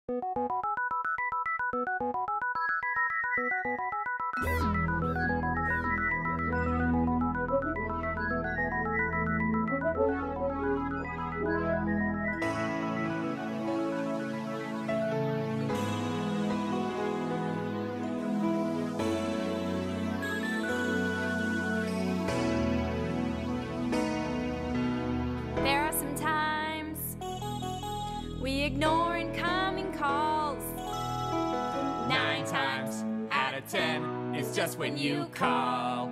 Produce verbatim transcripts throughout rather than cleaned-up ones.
There are some times we ignore incoming calls. Nine times out of ten, it's just when you call.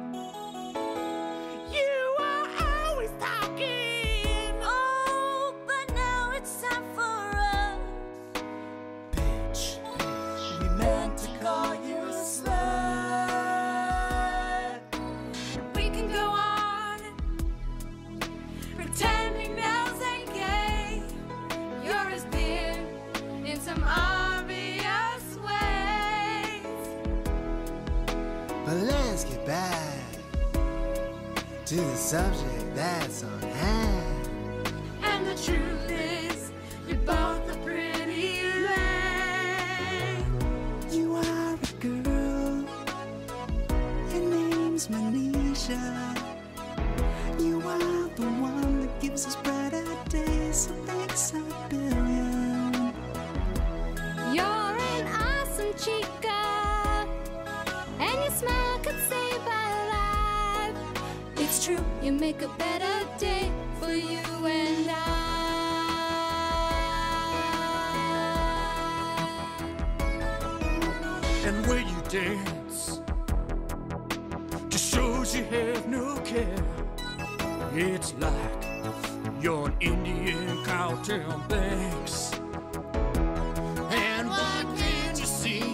You are always talking. Oh, but now it's time for us. Bitch, we meant to call you a slut. We can go on pretending those ain't gay. You're as weird in some obvious ways. But let's get back to the subject that's on hand. And the truth is, we both are pretty lame. You are a girl, your name's Manisha. You are the one that gives us brighter days, so thanks a billion. You're an awesome chica, and your smile could save our life. It's true, you make a better day for you and I. And when you dance, just shows you have no care. It's like you're an Indian cowtown banks. And why can't you see?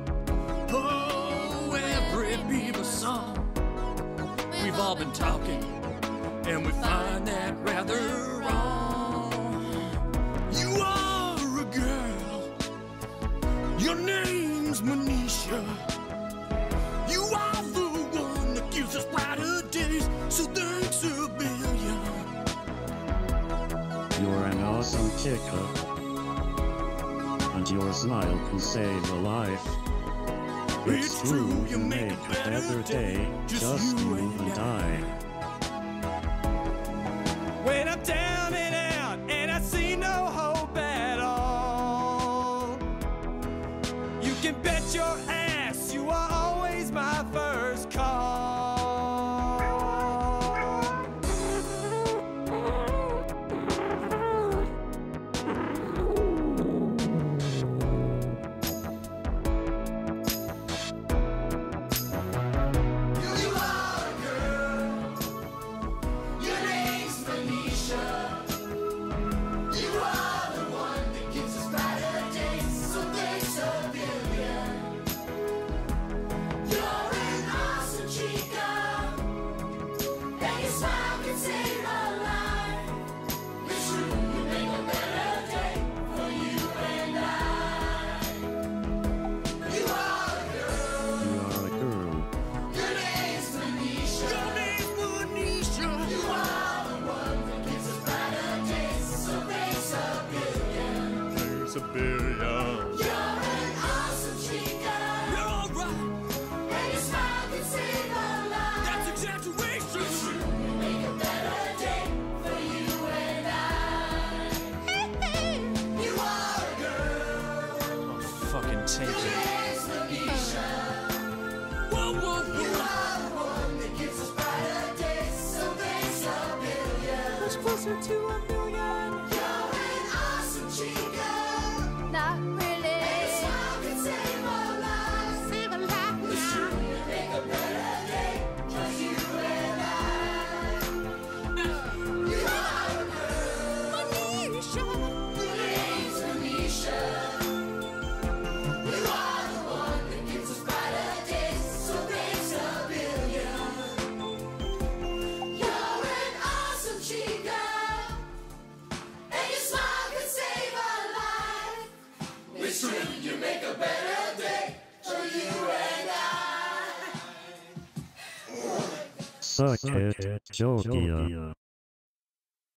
Oh, every Bieber song. We've all been talking, and we find that rather wrong. You are a girl, your name's Manisha. You are the one that gives us brighter days, so thanks a billion. You're an awesome chica, and your smile can save a life. It's true, you make a better day, just you and I. When I'm down and out and I see no hope at all, you can bet your ass you are always my first call. A billion. You're an awesome chica. You're alright. And your smile can save a life. That's exaggeration. You make a better day for you and I. Hey, hey. You are a girl. I'm fucking taken. Yes, Manisha. Whoa, whoa, You whoa. are the one that gives us brighter days, so thanks a billion. Much closer to a million. You're an awesome chica. Not really. And your smile can save a life. Save a life now. It's true, you make a better day for you and I. You are a girl. Manisha. Your name's Manisha. You are the one that gives us brighter days, so thanks a billion. You're an awesome chica, and your smile can save a life. It's true, you make a better day for you and I. Suck it, Jokia.